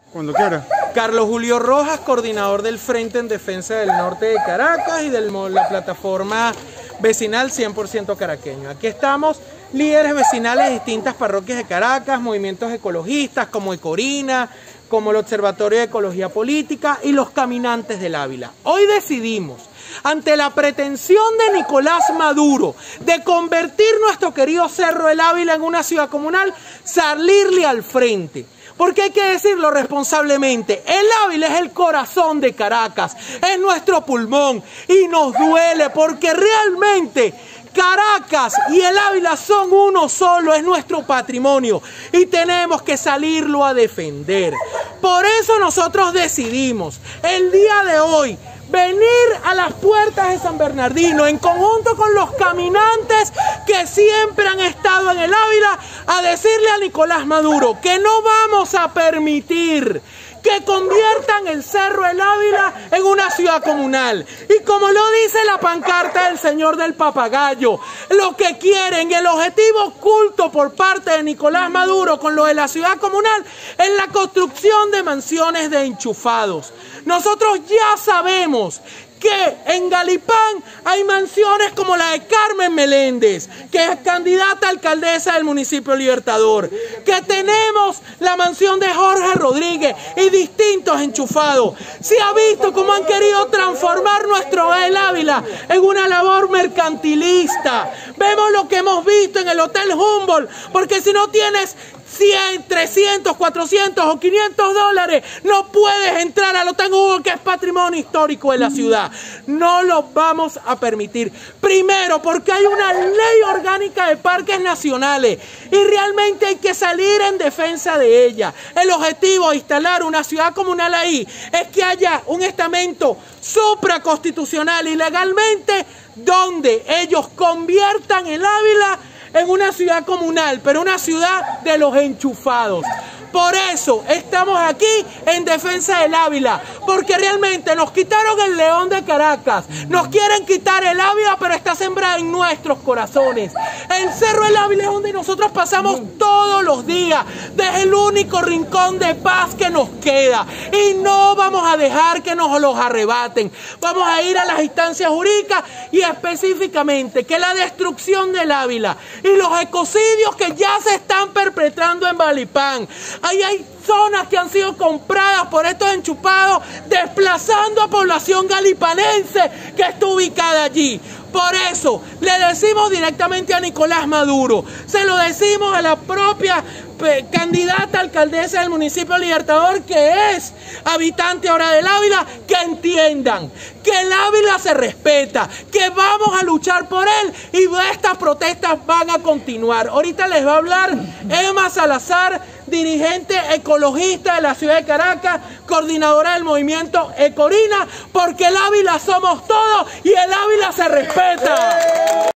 Cuando quiera. Carlos Julio Rojas, coordinador del Frente en Defensa del Norte de Caracas y de la plataforma vecinal 100% caraqueño. Aquí estamos, líderes vecinales de distintas parroquias de Caracas, movimientos ecologistas como Ecorina, como el Observatorio de Ecología Política y los Caminantes del Ávila. Hoy decidimos, ante la pretensión de Nicolás Maduro de convertir nuestro querido Cerro del Ávila en una ciudad comunal, salirle al frente. Porque hay que decirlo responsablemente, el Ávila es el corazón de Caracas, es nuestro pulmón y nos duele porque realmente Caracas y el Ávila son uno solo, es nuestro patrimonio y tenemos que salirlo a defender. Por eso nosotros decidimos el día de hoy venir a las puertas de San Bernardino en conjunto con los caminantes que siempre han estado en el Ávila a decirle a Nicolás Maduro que no vamos a permitir que conviertan el Cerro del Ávila en una ciudad comunal. Y como lo dice la pancarta del señor del papagayo, lo que quieren y el objetivo oculto por parte de Nicolás Maduro con lo de la ciudad comunal es la construcción de mansiones de enchufados. Nosotros ya sabemos que en Galipán hay mansiones como la de Carmen Meléndez, que es candidata a alcaldesa del municipio Libertador, que tenemos la mansión de Jorge Rodríguez y distintos enchufados. Se ha visto cómo han querido transformar nuestro El Ávila en una labor mercantilista. Vemos lo que hemos visto en el Hotel Humboldt, porque si no tienes 100, 300, 400 o 500 dólares, no puedes entrar al Hotel Humboldt, que es patrimonio histórico de la ciudad. No lo vamos a permitir. Primero, porque hay una ley orgánica de parques nacionales y realmente hay que salir en defensa de ella. El objetivo de instalar una ciudad comunal ahí es que haya un estamento supraconstitucional y legalmente donde ellos conviertan el Ávila en una ciudad comunal, pero una ciudad de los enchufados. Por eso estamos aquí en defensa del Ávila, porque realmente nos quitaron el león de Caracas, nos quieren quitar el Ávila, pero está sembrada en nuestros corazones. El Cerro del Ávila es donde nosotros pasamos todos los días, desde el único rincón de paz que nos queda, y no vamos a dejar que nos los arrebaten. Vamos a ir a las instancias jurídicas y específicamente que la destrucción del Ávila y los ecocidios que ya se están perpetrando en Galipán. Ahí hay zonas que han sido compradas por estos enchufados, desplazando a población galipanense que está ubicada allí. Por eso le decimos directamente a Nicolás Maduro, se lo decimos a la propia candidata a alcaldesa del municipio Libertador, que es habitante ahora del Ávila, que entiendan que el Ávila se respeta, que vamos a luchar por él y estas protestas van a continuar. Ahorita les va a hablar Emma Salazar, dirigente ecologista de la ciudad de Caracas, coordinadora del movimiento Ecorina, porque el Ávila somos todos y el Ávila se respeta.